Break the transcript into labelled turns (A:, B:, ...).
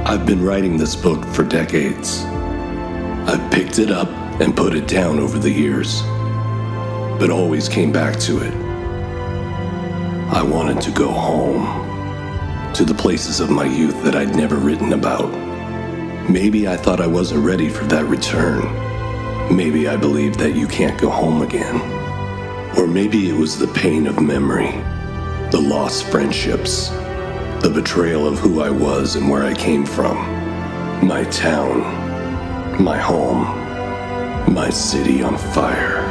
A: I've been writing this book for decades. I've picked it up and put it down over the years, but always came back to it. I wanted to go home, to the places of my youth that I'd never written about. Maybe I thought I wasn't ready for that return. Maybe I believed that you can't go home again. Or maybe it was the pain of memory, the lost friendships, the betrayal of who I was and where I came from, my town, my home, my city on fire.